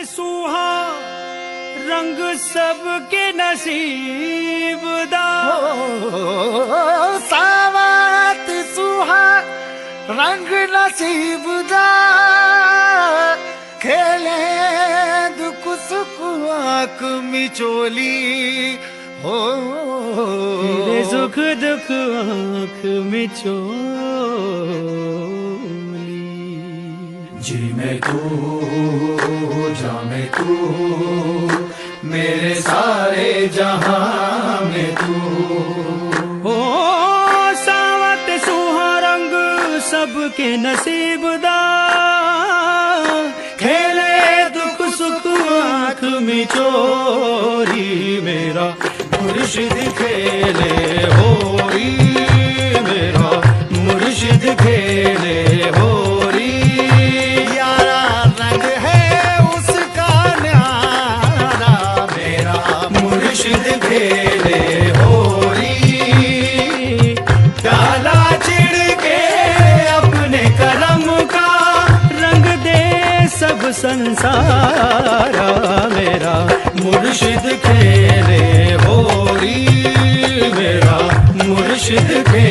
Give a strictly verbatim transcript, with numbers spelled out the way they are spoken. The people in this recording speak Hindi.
सूहा रंग सबके नसीब दा। सावत सुहा रंग नसीब दा, खेले दुख सुख आंख मिचोली हो। तेरे सुख दुख आंख मिचोली। जी मैं तू जा मैं तू, मेरे सारे जहां में तू। ओ सावत सुहा रंग सबके नसीब दा, खेले दुख सुख आंख मिचोरी। मेरा मुर्शिद खेले होरी, मेरा मुर्शिद खेले होरी। यारा रंग है उसका न्यारा, मेरा मुर्शिद खेले होरी। डाला चिड़ के अपने करम का, रंग दे सब संसारा। मेरा मुर्शिद खेले होरी, मेरा मुर्शिद खेले